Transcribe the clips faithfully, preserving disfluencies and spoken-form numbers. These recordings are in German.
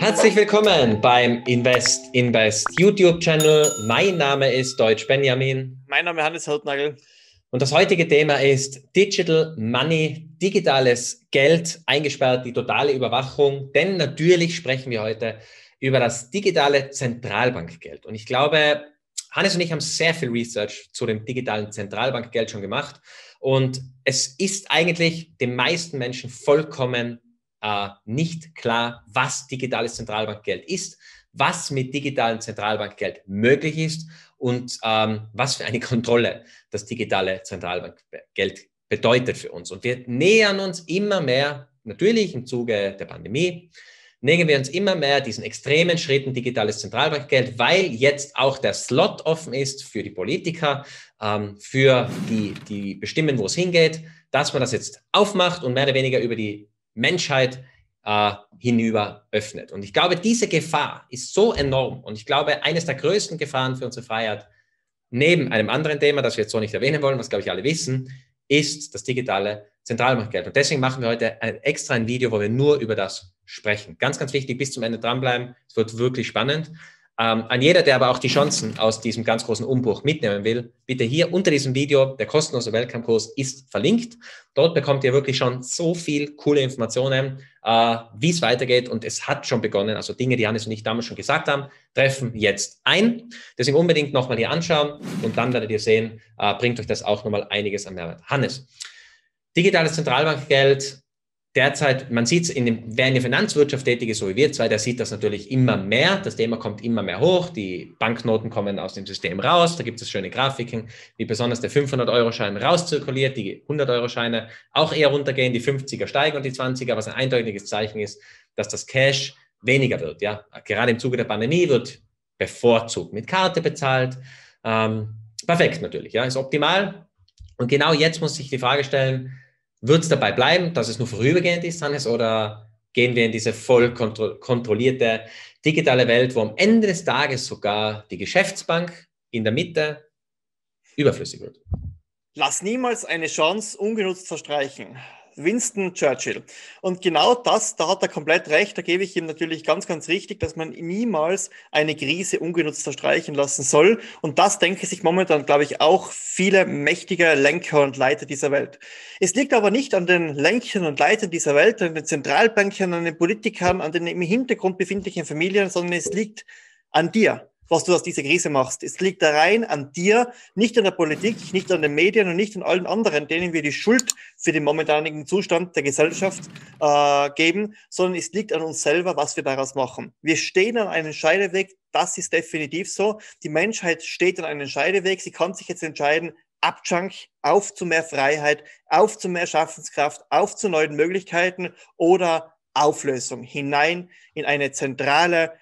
Herzlich willkommen beim Invest Invest YouTube-Channel. Mein Name ist Deutsch Benjamin. Mein Name ist Hannes Hautnagel. Und das heutige Thema ist Digital Money, digitales Geld, eingesperrt, die totale Überwachung. Denn natürlich sprechen wir heute über das digitale Zentralbankgeld. Und ich glaube, Hannes und ich haben sehr viel Research zu dem digitalen Zentralbankgeld schon gemacht. Und es ist eigentlich den meisten Menschen vollkommen äh, nicht klar, was digitales Zentralbankgeld ist, was mit digitalem Zentralbankgeld möglich ist und ähm, was für eine Kontrolle das digitale Zentralbankgeld bedeutet für uns. Und wir nähern uns immer mehr, natürlich im Zuge der Pandemie, nähern wir uns immer mehr diesen extremen Schritten digitales Zentralbankgeld, weil jetzt auch der Slot offen ist für die Politiker, ähm, für die, die bestimmen, wo es hingeht, dass man das jetzt aufmacht und mehr oder weniger über die Menschheit äh, hinüber öffnet. Und ich glaube, diese Gefahr ist so enorm und ich glaube, eines der größten Gefahren für unsere Freiheit, neben einem anderen Thema, das wir jetzt so nicht erwähnen wollen, was, glaube ich, alle wissen, ist das digitale Zentralbankgeld. Und deswegen machen wir heute ein, extra ein Video, wo wir nur über das sprechen. Ganz, ganz wichtig, bis zum Ende dranbleiben. Es wird wirklich spannend. Ähm, an jeder, der aber auch die Chancen aus diesem ganz großen Umbruch mitnehmen will, bitte hier unter diesem Video, der kostenlose Welcome-Kurs ist verlinkt. Dort bekommt ihr wirklich schon so viel coole Informationen, äh, wie es weitergeht, und es hat schon begonnen. Also Dinge, die Hannes und ich damals schon gesagt haben, treffen jetzt ein. Deswegen unbedingt nochmal hier anschauen und dann werdet ihr sehen, äh, bringt euch das auch nochmal einiges an Mehrwert. Hannes, digitales Zentralbankgeld. Derzeit, man sieht es, in dem, wer in der Finanzwirtschaft tätig ist, so wie wir zwei, der sieht das natürlich immer mehr. Das Thema kommt immer mehr hoch. Die Banknoten kommen aus dem System raus. Da gibt es schöne Grafiken, wie besonders der fünfhundert-Euro-Schein rauszirkuliert, die hundert-Euro-Scheine auch eher runtergehen, die fünfziger steigen und die zwanziger, was ein eindeutiges Zeichen ist, dass das Cash weniger wird. Ja? Gerade im Zuge der Pandemie wird bevorzugt mit Karte bezahlt. Ähm, perfekt natürlich, ja, ist optimal. Und genau jetzt muss sich die Frage stellen, wird es dabei bleiben, dass es nur vorübergehend ist, Hannes, oder gehen wir in diese voll kontro kontrollierte digitale Welt, wo am Ende des Tages sogar die Geschäftsbank in der Mitte überflüssig wird? Lass niemals eine Chance ungenutzt verstreichen. Winston Churchill. Und genau das, da hat er komplett recht, da gebe ich ihm natürlich ganz, ganz richtig, dass man niemals eine Krise ungenutzt verstreichen lassen soll. Und das denken sich momentan, glaube ich, auch viele mächtige Lenker und Leiter dieser Welt. Es liegt aber nicht an den Lenkern und Leitern dieser Welt, an den Zentralbankern, an den Politikern, an den im Hintergrund befindlichen Familien, sondern es liegt an dir, was du aus dieser Krise machst. Es liegt da rein an dir, nicht an der Politik, nicht an den Medien und nicht an allen anderen, denen wir die Schuld für den momentanigen Zustand der Gesellschaft äh, geben, sondern es liegt an uns selber, was wir daraus machen. Wir stehen an einem Scheideweg, das ist definitiv so. Die Menschheit steht an einem Scheideweg, sie kann sich jetzt entscheiden, Abjunk, auf zu mehr Freiheit, auf zu mehr Schaffenskraft, auf zu neuen Möglichkeiten oder Auflösung hinein in eine zentrale,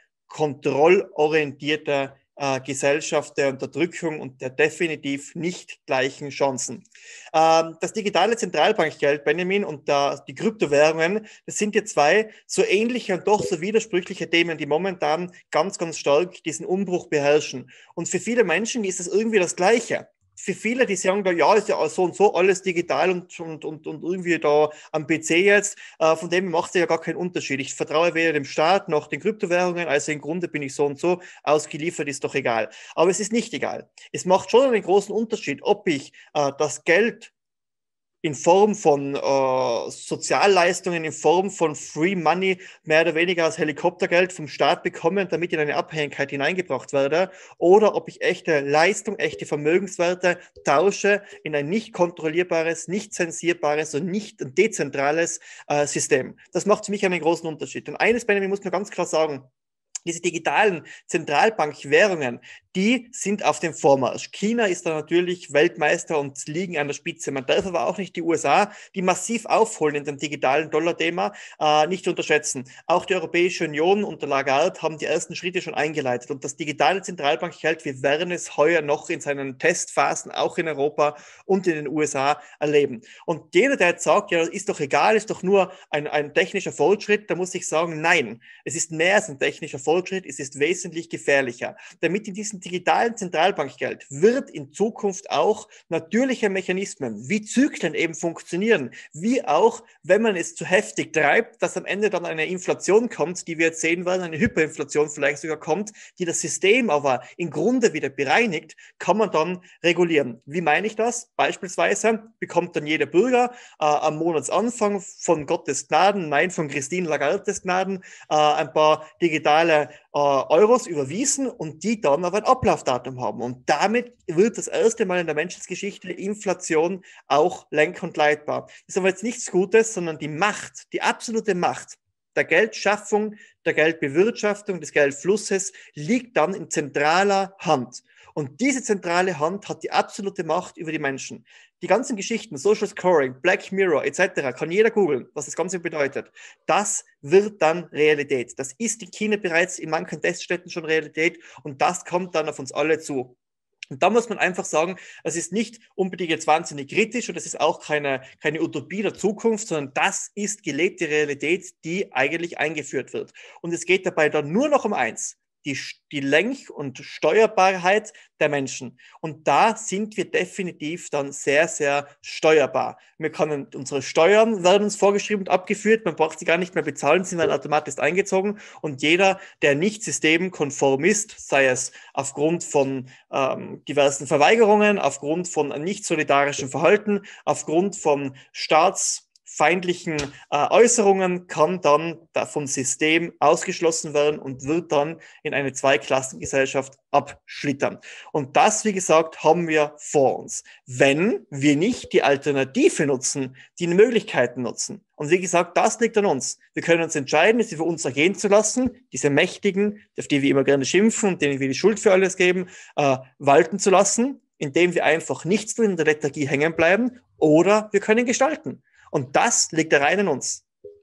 kontrollorientierte äh, Gesellschaft der Unterdrückung und der definitiv nicht gleichen Chancen. Ähm, das digitale Zentralbankgeld, Benjamin, und da, die Kryptowährungen, das sind ja zwei so ähnliche und doch so widersprüchliche Themen, die momentan ganz, ganz stark diesen Umbruch beherrschen. Und für viele Menschen ist es irgendwie das Gleiche. Für viele, die sagen, da, ja, ist ja so und so alles digital und, und, und, und irgendwie da am P C jetzt, äh, von dem macht es ja gar keinen Unterschied. Ich vertraue weder dem Staat noch den Kryptowährungen, also im Grunde bin ich so und so ausgeliefert, ist doch egal. Aber es ist nicht egal. Es macht schon einen großen Unterschied, ob ich äh, das Geld in Form von äh, Sozialleistungen, in Form von Free Money, mehr oder weniger als Helikoptergeld vom Staat bekomme und damit in eine Abhängigkeit hineingebracht werde, oder ob ich echte Leistung, echte Vermögenswerte tausche in ein nicht kontrollierbares, nicht zensierbares und nicht dezentrales äh, System. Das macht für mich einen großen Unterschied. Und eines, Benjamin, muss man ganz klar sagen: Diese digitalen Zentralbankwährungen, die sind auf dem Vormarsch. China ist da natürlich Weltmeister und liegen an der Spitze. Man darf aber auch nicht die U S A, die massiv aufholen in dem digitalen Dollar-Thema, äh, nicht unterschätzen. Auch die Europäische Union unter Lagarde haben die ersten Schritte schon eingeleitet. Und das digitale Zentralbankgeld, wir werden es heuer noch in seinen Testphasen auch in Europa und in den U S A erleben. Und jeder, der jetzt sagt, ja, ist doch egal, ist doch nur ein, ein technischer Fortschritt, da muss ich sagen, nein, es ist mehr als ein technischer Fortschritt. Fortschritt, es ist wesentlich gefährlicher. Damit in diesem digitalen Zentralbankgeld wird in Zukunft auch natürliche Mechanismen wie Zyklen eben funktionieren, wie auch, wenn man es zu heftig treibt, dass am Ende dann eine Inflation kommt, die wir jetzt sehen werden, eine Hyperinflation vielleicht sogar kommt, die das System aber im Grunde wieder bereinigt, kann man dann regulieren. Wie meine ich das? Beispielsweise bekommt dann jeder Bürger äh, am Monatsanfang von Gottes Gnaden, nein, von Christine Lagardes Gnaden, äh, ein paar digitale äh, Euros überwiesen und die dann aber ein Ablaufdatum haben. Und damit wird das erste Mal in der Menschheitsgeschichte Inflation auch lenk- und leitbar. Das ist aber jetzt nichts Gutes, sondern die Macht, die absolute Macht der Geldschaffung, der Geldbewirtschaftung, des Geldflusses liegt dann in zentraler Hand. Und diese zentrale Hand hat die absolute Macht über die Menschen. Die ganzen Geschichten, Social Scoring, Black Mirror et cetera, kann jeder googeln, was das Ganze bedeutet. Das wird dann Realität. Das ist in China bereits in manchen Teststätten schon Realität und das kommt dann auf uns alle zu. Und da muss man einfach sagen, es ist nicht unbedingt jetzt wahnsinnig kritisch und es ist auch keine, keine Utopie der Zukunft, sondern das ist gelebte Realität, die eigentlich eingeführt wird. Und es geht dabei dann nur noch um eins. Die, die Lenk- und Steuerbarkeit der Menschen. Und da sind wir definitiv dann sehr, sehr steuerbar. Wir können, unsere Steuern werden uns vorgeschrieben und abgeführt, man braucht sie gar nicht mehr bezahlen, sie werden automatisch eingezogen und jeder, der nicht systemkonform ist, sei es aufgrund von ähm, diversen Verweigerungen, aufgrund von nicht solidarischem Verhalten, aufgrund von Staats feindlichen äh, Äußerungen kann dann da vom System ausgeschlossen werden und wird dann in eine Zweiklassengesellschaft abschlittern. Und das, wie gesagt, haben wir vor uns, wenn wir nicht die Alternative nutzen, die Möglichkeiten nutzen. Und wie gesagt, das liegt an uns. Wir können uns entscheiden, es für uns ergehen zu lassen, diese Mächtigen, auf die wir immer gerne schimpfen und denen wir die Schuld für alles geben, äh, walten zu lassen, indem wir einfach nichts tun, in der Lethargie hängen bleiben, oder wir können gestalten. Und das liegt rein in uns.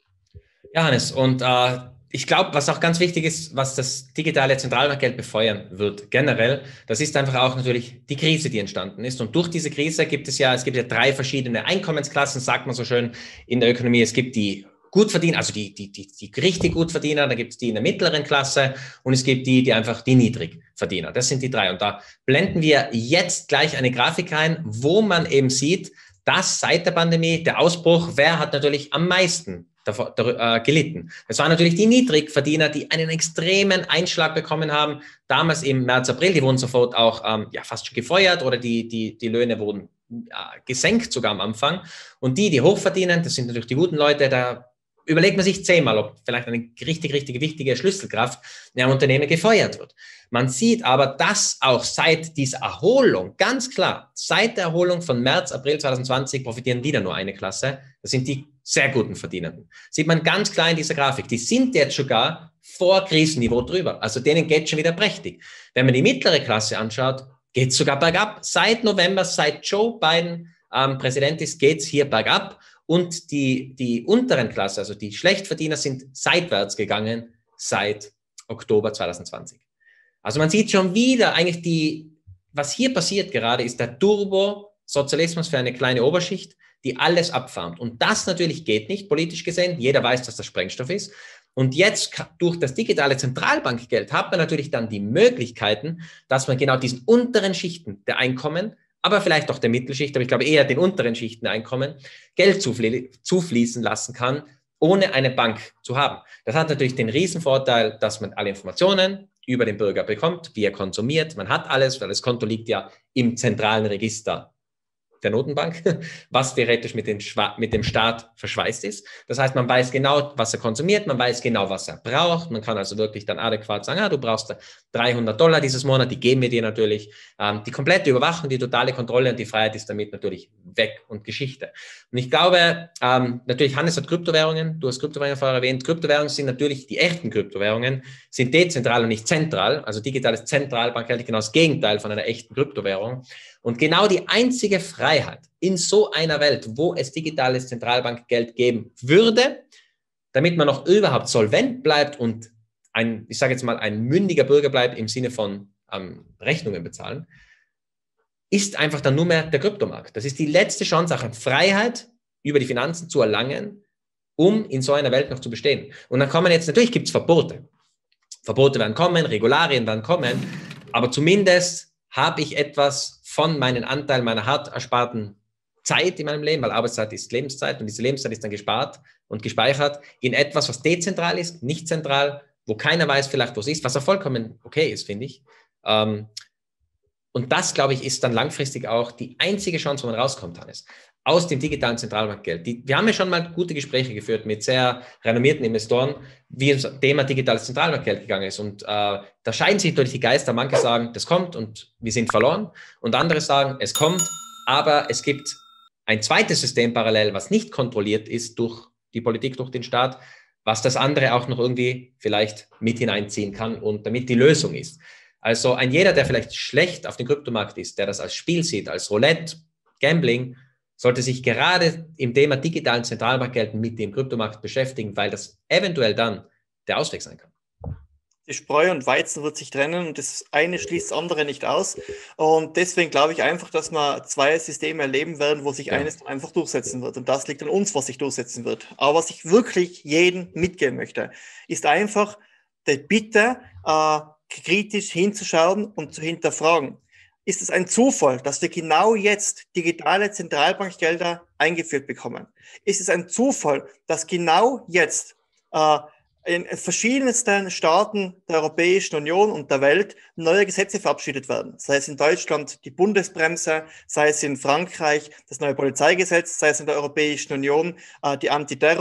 Ja, Hannes, und äh, ich glaube, was auch ganz wichtig ist, was das digitale Zentralbankgeld befeuern wird, generell, das ist einfach auch natürlich die Krise, die entstanden ist. Und durch diese Krise gibt es ja, es gibt ja drei verschiedene Einkommensklassen, sagt man so schön in der Ökonomie. Es gibt die Gutverdiener, also die, die, die, die richtig Gutverdiener, da gibt es die in der mittleren Klasse und es gibt die, die einfach die Niedrigverdiener. Das sind die drei. Und da blenden wir jetzt gleich eine Grafik ein, wo man eben sieht, dass seit der Pandemie der Ausbruch, wer hat natürlich am meisten davor, äh, gelitten? Das waren natürlich die Niedrigverdiener, die einen extremen Einschlag bekommen haben. Damals im März, April, die wurden sofort auch ähm, ja, fast schon gefeuert oder die, die, die Löhne wurden äh, gesenkt sogar am Anfang. Und die, die hoch verdienen, das sind natürlich die guten Leute, da überlegt man sich zehnmal, ob vielleicht eine richtig, richtig wichtige Schlüsselkraft in einem Unternehmen gefeuert wird. Man sieht aber, dass auch seit dieser Erholung, ganz klar, seit der Erholung von März, April zwanzig zwanzig profitieren wieder nur eine Klasse. Das sind die sehr guten Verdienenden. Sieht man ganz klar in dieser Grafik. Die sind jetzt sogar vor Krisenniveau drüber. Also denen geht schon wieder prächtig. Wenn man die mittlere Klasse anschaut, geht es sogar bergab. Seit November, seit Joe Biden ähm, Präsident ist, geht es hier bergab. Und die, die unteren Klasse, also die Schlechtverdiener, sind seitwärts gegangen seit Oktober zwanzig zwanzig. Also man sieht schon wieder eigentlich die, was hier passiert gerade, ist der Turbo-Sozialismus für eine kleine Oberschicht, die alles abfarmt. Und das natürlich geht nicht, politisch gesehen. Jeder weiß, dass das Sprengstoff ist. Und jetzt durch das digitale Zentralbankgeld hat man natürlich dann die Möglichkeiten, dass man genau diesen unteren Schichten der Einkommen, aber vielleicht auch der Mittelschicht, aber ich glaube eher den unteren Schichten der Einkommen, Geld zuflie- zufließen lassen kann, ohne eine Bank zu haben. Das hat natürlich den Riesenvorteil, dass man alle Informationen über den Bürger bekommt, wie er konsumiert. Man hat alles, weil das Konto liegt ja im zentralen Register der Notenbank, was theoretisch mit dem, mit dem Staat verschweißt ist. Das heißt, man weiß genau, was er konsumiert, man weiß genau, was er braucht. Man kann also wirklich dann adäquat sagen, ah, du brauchst dreihundert Dollar dieses Monat, die geben wir dir natürlich. Ähm, die komplette Überwachung, die totale Kontrolle und die Freiheit ist damit natürlich weg und Geschichte. Und ich glaube, ähm, natürlich, Hannes hat Kryptowährungen, du hast Kryptowährungen vorher erwähnt. Kryptowährungen sind natürlich, die echten Kryptowährungen sind dezentral und nicht zentral. Also digitales Zentralbankgeld ist genau das Gegenteil von einer echten Kryptowährung. Und genau die einzige Freiheit in so einer Welt, wo es digitales Zentralbankgeld geben würde, damit man noch überhaupt solvent bleibt und ein, ich sage jetzt mal, ein mündiger Bürger bleibt im Sinne von ähm, Rechnungen bezahlen, ist einfach dann nur mehr der Kryptomarkt. Das ist die letzte Chance, auch Freiheit über die Finanzen zu erlangen, um in so einer Welt noch zu bestehen. Und dann kommen jetzt, natürlich gibt es Verbote. Verbote werden kommen, Regularien werden kommen, aber zumindest habe ich etwas von meinem Anteil meiner hart ersparten Zeit in meinem Leben, weil Arbeitszeit ist Lebenszeit und diese Lebenszeit ist dann gespart und gespeichert in etwas, was dezentral ist, nicht zentral, wo keiner weiß vielleicht, wo es ist, was auch vollkommen okay ist, finde ich. Ähm, und das, glaube ich, ist dann langfristig auch die einzige Chance, wo man rauskommt, Hannes, aus dem digitalen Zentralbankgeld. Die, wir haben ja schon mal gute Gespräche geführt mit sehr renommierten Investoren, wie das Thema digitales Zentralbankgeld gegangen ist. Und äh, da scheiden sich durch die Geister. Manche sagen, das kommt und wir sind verloren. Und andere sagen, es kommt, aber es gibt ein zweites System parallel, was nicht kontrolliert ist durch die Politik, durch den Staat, was das andere auch noch irgendwie vielleicht mit hineinziehen kann und damit die Lösung ist. Also ein jeder, der vielleicht schlecht auf dem Kryptomarkt ist, der das als Spiel sieht, als Roulette, Gambling, sollte sich gerade im Thema digitalen Zentralbankgeld mit dem Kryptomarkt beschäftigen, weil das eventuell dann der Ausweg sein kann. Die Spreu und Weizen wird sich trennen und das eine schließt das andere nicht aus. Und deswegen glaube ich einfach, dass wir zwei Systeme erleben werden, wo sich ja. eines einfach durchsetzen wird. Und das liegt an uns, was sich durchsetzen wird. Aber was ich wirklich jedem mitgeben möchte, ist einfach die Bitte, äh, kritisch hinzuschauen und zu hinterfragen. Ist es ein Zufall, dass wir genau jetzt digitale Zentralbankgelder eingeführt bekommen? Ist es ein Zufall, dass genau jetzt äh, in verschiedensten Staaten der Europäischen Union und der Welt neue Gesetze verabschiedet werden? Sei es in Deutschland die Bundesbremse, sei es in Frankreich das neue Polizeigesetz, sei es in der Europäischen Union äh, die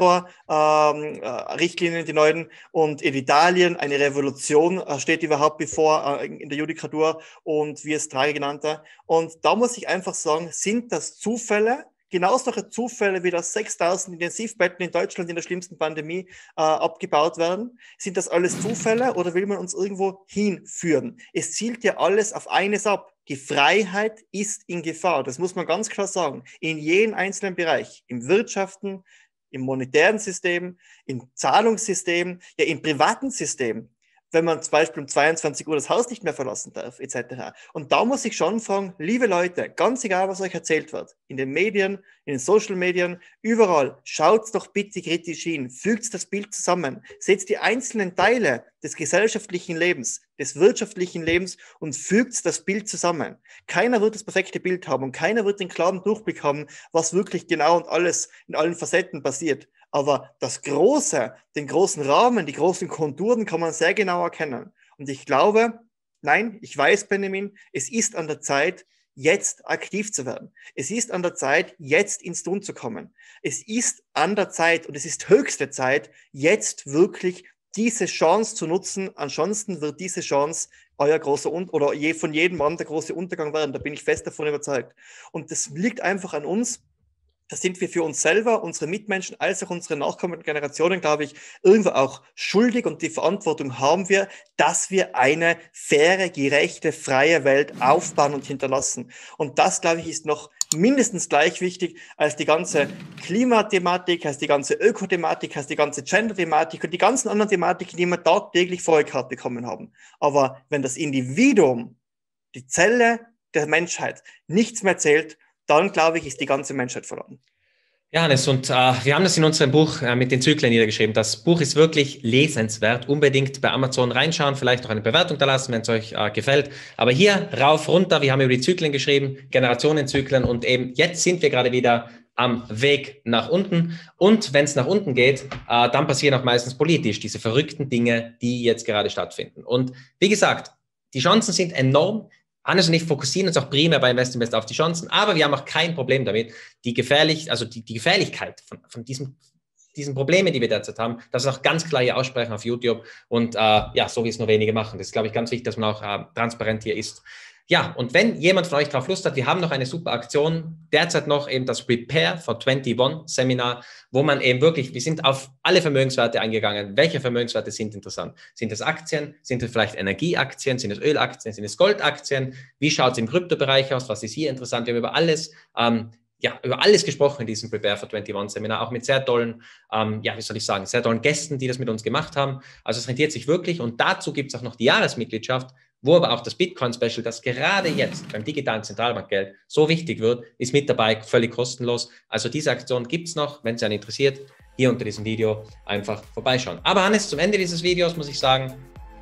Antiterror-Richtlinien, ähm, die neuen, und in Italien eine Revolution äh, steht überhaupt bevor äh, in der Judikatur und wie es Draghi genannte. Und da muss ich einfach sagen, sind das Zufälle? Genauso solche Zufälle wie das sechstausend Intensivbetten in Deutschland in der schlimmsten Pandemie äh, abgebaut werden. Sind das alles Zufälle oder will man uns irgendwo hinführen? Es zielt ja alles auf eines ab. Die Freiheit ist in Gefahr. Das muss man ganz klar sagen. In jedem einzelnen Bereich. Im Wirtschaften, im monetären System, im Zahlungssystem, ja im privaten System. Wenn man zum Beispiel um zweiundzwanzig Uhr das Haus nicht mehr verlassen darf, et cetera. Und da muss ich schon fragen, liebe Leute, ganz egal, was euch erzählt wird, in den Medien, in den Social Medien, überall, schaut doch bitte kritisch hin, fügt das Bild zusammen, setzt die einzelnen Teile des gesellschaftlichen Lebens, des wirtschaftlichen Lebens und fügt das Bild zusammen. Keiner wird das perfekte Bild haben und keiner wird den klaren Durchblick haben, was wirklich genau und alles in allen Facetten passiert. Aber das Große, den großen Rahmen, die großen Konturen kann man sehr genau erkennen. Und ich glaube, nein, ich weiß, Benjamin, es ist an der Zeit, jetzt aktiv zu werden. Es ist an der Zeit, jetzt ins Tun zu kommen. Es ist an der Zeit und es ist höchste Zeit, jetzt wirklich diese Chance zu nutzen. Ansonsten wird diese Chance euer großer Un- oder je, von jedem Mann der große Untergang werden. Da bin ich fest davon überzeugt. Und das liegt einfach an uns. Da sind wir für uns selber, unsere Mitmenschen, als auch unsere nachkommenden Generationen, glaube ich, irgendwo auch schuldig, und die Verantwortung haben wir, dass wir eine faire, gerechte, freie Welt aufbauen und hinterlassen. Und das, glaube ich, ist noch mindestens gleich wichtig als die ganze Klimathematik, als die ganze Ökothematik, als die ganze Gender-Thematik und die ganzen anderen Thematiken, die wir tagtäglich vorgekaut bekommen haben. Aber wenn das Individuum, die Zelle der Menschheit, nichts mehr zählt, dann, glaube ich, ist die ganze Menschheit verloren. Ja, Hannes, und äh, wir haben das in unserem Buch äh, mit den Zyklen niedergeschrieben. Das Buch ist wirklich lesenswert. Unbedingt bei Amazon reinschauen, vielleicht auch eine Bewertung da lassen, wenn es euch äh, gefällt. Aber hier rauf, runter, wir haben über die Zyklen geschrieben, Generationenzyklen, und eben jetzt sind wir gerade wieder am Weg nach unten. Und wenn es nach unten geht, äh, dann passieren auch meistens politisch diese verrückten Dinge, die jetzt gerade stattfinden. Und wie gesagt, die Chancen sind enorm. Hannes und ich fokussieren uns auch primär bei Invest Invest auf die Chancen, aber wir haben auch kein Problem damit, die gefährlich, also die, die Gefährlichkeit von, von diesem, diesen Problemen, die wir derzeit haben, das auch ganz klar hier aussprechen auf YouTube und äh, ja, so wie es nur wenige machen. Das ist, glaube ich, ganz wichtig, dass man auch äh, transparent hier ist. Ja, und wenn jemand von euch drauf Lust hat, wir haben noch eine super Aktion, derzeit noch eben das Prepare for einundzwanzig Seminar, wo man eben wirklich, wir sind auf alle Vermögenswerte eingegangen. Welche Vermögenswerte sind interessant? Sind es Aktien? Sind es vielleicht Energieaktien? Sind es Ölaktien? Sind es Goldaktien? Wie schaut es im Kryptobereich aus? Was ist hier interessant? Wir haben über alles, ähm, ja, über alles gesprochen in diesem Prepare for einundzwanzig Seminar, auch mit sehr tollen, ähm, ja, wie soll ich sagen, sehr tollen Gästen, die das mit uns gemacht haben. Also es rentiert sich wirklich, und dazu gibt es auch noch die Jahresmitgliedschaft, wo aber auch das Bitcoin-Special, das gerade jetzt beim digitalen Zentralbankgeld so wichtig wird, ist mit dabei, völlig kostenlos. Also diese Aktion gibt es noch, wenn es einen interessiert, hier unter diesem Video einfach vorbeischauen. Aber Hannes, zum Ende dieses Videos muss ich sagen,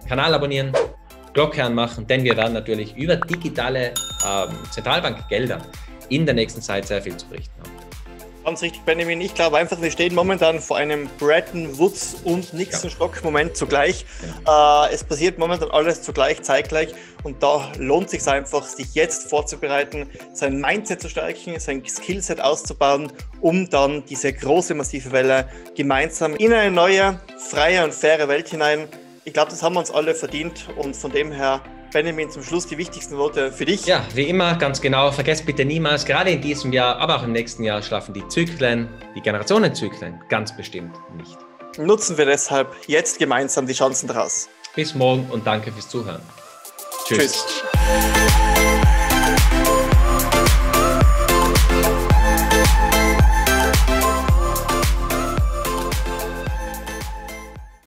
Kanal abonnieren, Glocke anmachen, denn wir werden natürlich über digitale ähm, Zentralbankgelder in der nächsten Zeit sehr viel zu berichten haben. Ganz richtig, Benjamin. Ich glaube einfach, wir stehen momentan vor einem Bretton Woods und Nixon-Stock-Moment zugleich. Genau. Äh, es passiert momentan alles zugleich, zeitgleich. Und da lohnt es sich einfach, sich jetzt vorzubereiten, sein Mindset zu stärken, sein Skillset auszubauen, um dann diese große, massive Welle gemeinsam in eine neue, freie und faire Welt hinein. Ich glaube, das haben wir uns alle verdient. Und von dem her, Benjamin, zum Schluss die wichtigsten Worte für dich. Ja, wie immer, ganz genau. Vergesst bitte niemals, gerade in diesem Jahr, aber auch im nächsten Jahr schlafen die Zyklen, die Generationenzyklen ganz bestimmt nicht. Nutzen wir deshalb jetzt gemeinsam die Chancen daraus. Bis morgen und danke fürs Zuhören. Tschüss. Tschüss.